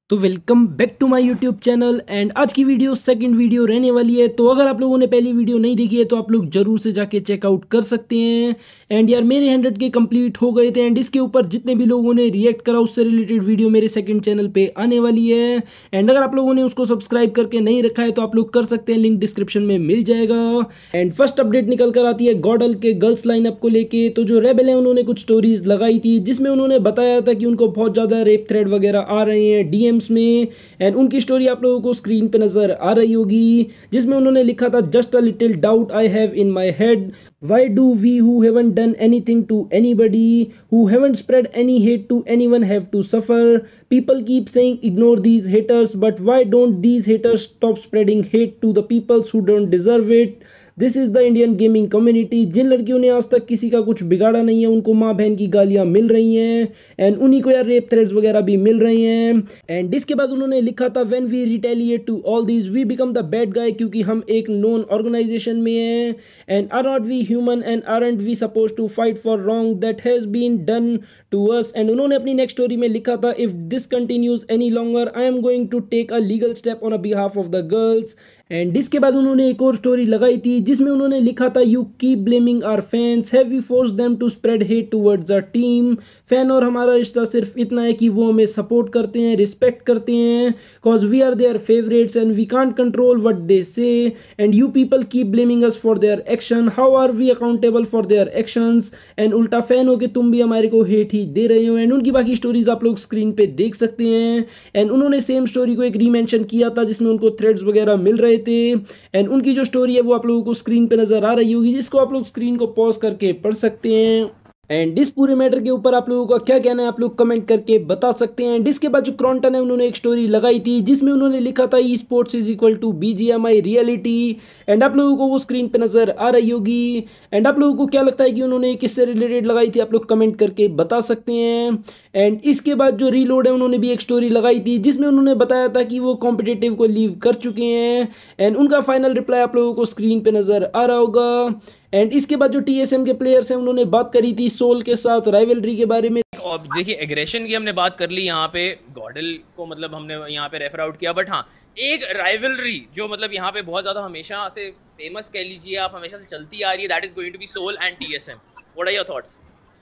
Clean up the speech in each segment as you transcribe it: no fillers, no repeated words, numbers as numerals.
तो welcome back to my YouTube channel and आज की वीडियो सेकंड वीडियो रहने वाली है। तो अगर आप लोगों ने पहली वीडियो नहीं देखी है तो आप लोग जरूर से जाके चेकआउट कर सकते हैं। एंड यार मेरे 100 के कंप्लीट हो गए थे एंड इसके ऊपर जितने भी लोगों ने रिएक्ट करा उससे रिलेटेड वीडियो मेरे सेकंड चैनल पे आने वाली है। एंड अगर आप लोगों ने उसको सब्सक्राइब करके नहीं रखा है तो आप लोग कर सकते हैं, लिंक डिस्क्रिप्शन में मिल जाएगा। एंड फर्स्ट अपडेट निकल कर आती है गॉडल के गर्ल्स लाइनअप को लेके। तो जो रेबेल है उन्होंने कुछ स्टोरीज लगाई थी जिसमें उन्होंने बताया था कि उनको बहुत ज़्यादा रेप थ्रेड वगैरह आ रहे हैं डीएम्स में। एंड उनकी स्टोरी आप लोगों को स्क्रीन पे नजर आ रही होगी जिसमें उन्होंने लिखा था just a little doubt I have in my head, why do we who haven't done anything to anybody, who haven't spread any hate to anyone have to suffer, people keep saying ignore these haters but why don't these haters stop spreading hate to the peoples who don't deserve it, this is the Indian gaming community. जिन लड़कियों ने आज तक किसी का कुछ बिगाड़ा नहीं है उनको माँ बहन की गालियां मिल रही हैं एंड उन्हीं को यार रेप थ्रेड्स वगैरह भी मिल रही हैं। एंड इसके बाद उन्होंने लिखा था when we retaliate to all these we become the bad guy, क्योंकि हम एक नॉन ऑर्गेनाइजेशन में हैं। And are not we human and aren't we suppose to fight for wrong that has been done to us. एंड उन्होंने अपनी next story में लिखा था if this continues any longer I am going to take a legal step on a behalf of the girls. And इसके बाद उन्होंने एक और स्टोरी लगाई थी जिसमें उन्होंने लिखा था you keep blaming our fans, have we force them to spread hate towards a team. Fan और हमारा रिश्ता सिर्फ इतना है कि वो हमें सपोर्ट करते हैं, रिस्पेक्ट करते हैं, cause we are their favourites and we can't control what they say. And you people keep blaming us for their action, how are we accountable for their actions. And उल्टा fan हो के तुम भी हमारे को hate ही दे रहे हो। And उनकी बाकी स्टोरीज आप लोग स्क्रीन पे देख सकते हैं। एंड उन्होंने सेम स्टोरी को एक रीमेंशन किया था जिसमें उनको थ्रेड्स वगैरह मिल रहे थे। एंड उनकी जो स्टोरी है वो आप लोगों को स्क्रीन पे नजर आ रही होगी जिसको आप लोग स्क्रीन को पॉज करके पढ़ सकते हैं। एंड इस पूरे मैटर के ऊपर आप लोगों का क्या कहना है आप लोग कमेंट करके बता सकते हैं। एंड इसके बाद जो क्रॉन्टन है उन्होंने एक स्टोरी लगाई थी जिसमें उन्होंने लिखा था esports is equal to BGMI reality. And आप लोगों को वो स्क्रीन पे नजर आ रही होगी। एंड आप लोगों को क्या लगता है कि उन्होंने किससे रिलेटेड लगाई थी आप लोग कमेंट करके बता सकते हैं। एंड इसके बाद जो रीलोड है उन्होंने भी एक स्टोरी लगाई थी जिसमें उन्होंने बताया था कि वो कॉम्पिटिटिव को लीव कर चुके हैं। एंड उनका फाइनल रिप्लाई आप लोगों को स्क्रीन पे नजर आ रहा होगा। एंड इसके बाद जो टीएसएम के प्लेयर्स हैं उन्होंने बात करी थी सोल के साथ राइवलरी के बारे में। और देखिए एग्रेशन की हमने बात कर ली यहाँ पे, गॉडल को मतलब हमने यहाँ पे रेफर आउट किया, बट हाँ एक राइवलरी जो मतलब यहाँ पे बहुत ज़्यादा हमेशा से फेमस कह लीजिए आप, हमेशा से चलती आ रही है, that is going to be Soul and TSM. What are your thoughts?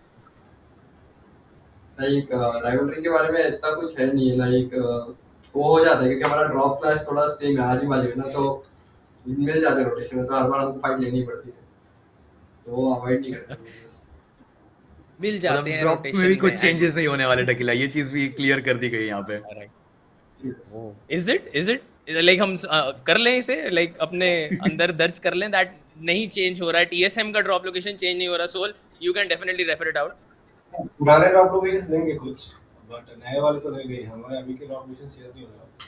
Like rivalry के बारे में इतना कुछ है नहीं। लाइक वो हो जाता है क्योंकि हमारा ड्रॉप क्लास थोड़ा सेम है आजू बाजू में ना, तो मिल जाते हैं रोटेशन में, तो हर बार हमको फाइट लेनी पड़ती है, तो वो अवॉइड नहीं करते बस। मिल मतलब जाते हैं ड्रॉप में रोटेशन भी कुछ में चेंजेस नहीं होने वाले टकीला, ये चीज भी क्लियर कर दी गई यहाँ पे। इज इट लाइक हम कर लें इसे, लाइक अपने अंदर दर्ज कर लें दैट नहीं चेंज हो रहा है, टीएसएम का ड्रॉप लोकेशन चेंज नहीं हो रहा। Soul you can definitely refer it out. पुराने ड्रॉप लोकेशंस लेंगे कुछ, बट नए वाले तो ले गए। हमारे अभी के ड्रॉप लोकेशन शेयर नहीं हो रहा।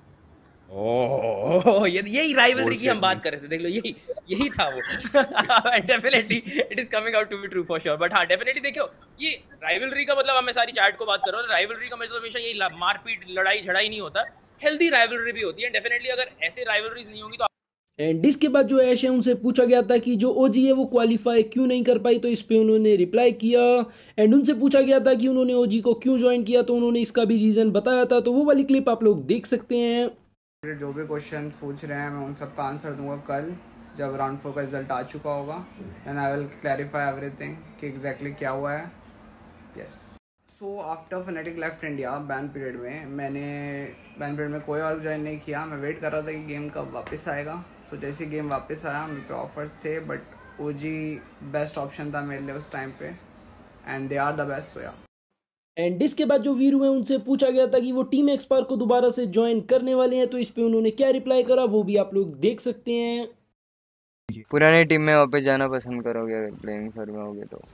ओह यही राइवलरी की हम बात कर रहे थे, देख लो यही था वो। Definitely it is coming out to be true for sure. But हाँ डेफिनेटली देखो ये राइवलरी का मतलब, मैं सारी चैट को बात कर रहा हूँ, राइवलरी का मतलब हमेशा यही मारपीट लड़ाई झड़ाई नहीं होता, हेल्दी राइवलरी भी होती है। डेफिनेटली अगर ऐसे राइवलरीज नहीं होंगी तो एंड इसके बाद जो ऐश है उनसे पूछा गया था कि जो ओजी है वो क्वालिफाई क्यों नहीं कर पाई, तो इस पे उन्होंने रिप्लाई किया। एंड उनसे पूछा गया था कि उन्होंने ओजी को क्यों ज्वाइन किया, तो उन्होंने इसका भी रीज़न बताया था, तो वो वाली क्लिप आप लोग देख सकते हैं। जो भी क्वेश्चन पूछ रहे हैं मैं उन सब का आंसर दूंगा कल जब राउंड 4 का रिजल्ट आ चुका होगा। And I will clarify everything कि एग्जैक्टली क्या हुआ है। Yes, so after Fnatic left India ban period में कोई और ज्वाइन नहीं किया। मैं वेट कर रहा था कि गेम कब वापस आएगा। सो जैसे गेम वापस आया मेरे पे ऑफर्स थे, बट ओजी बेस्ट ऑप्शन था मेरे लिए उस टाइम पे, and they are the best. So yeah and इसके बाद जो वीरू है उनसे पूछा गया था कि वो टीम एक्सपायर को दोबारा से ज्वाइन करने वाले हैं, तो इस पे उन्होंने क्या रिप्लाई करा वो भी आप लोग देख सकते हैं। पुरानी टीम में वापस जाना पसंद करोगे अगर प्लेइंग फॉर्म में होगे तो?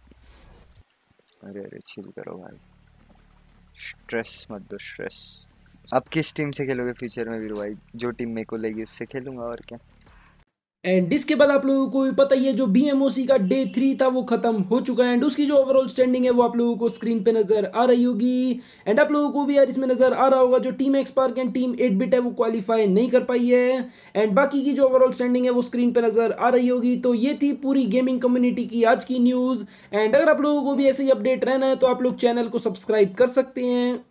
अरे चिल करो भाई, स्ट्रेस मत दो स्ट्रेस। आप किस टीम से खेलोगे फ्यूचर में वीरू भाई? जो टीम मेरे को लगी उससे खेलूंगा और क्या। एंड इसके बाद आप लोगों को भी पता ही है जो बीएमओसी का डे 3 था वो खत्म हो चुका है। एंड उसकी जो ओवरऑल स्टैंडिंग है वो आप लोगों को स्क्रीन पे नजर आ रही होगी। एंड आप लोगों को भी यार इसमें नजर आ रहा होगा जो टीम एक्सपार्क एंड टीम 8-बिट है वो क्वालिफाई नहीं कर पाई है। एंड बाकी की जो ओवरऑल स्टैंडिंग है वो स्क्रीन पे नजर आ रही होगी। तो ये थी पूरी गेमिंग कम्युनिटी की आज की न्यूज़। एंड अगर आप लोगों को भी ऐसे ही अपडेट रहना है तो आप लोग चैनल को सब्सक्राइब कर सकते हैं।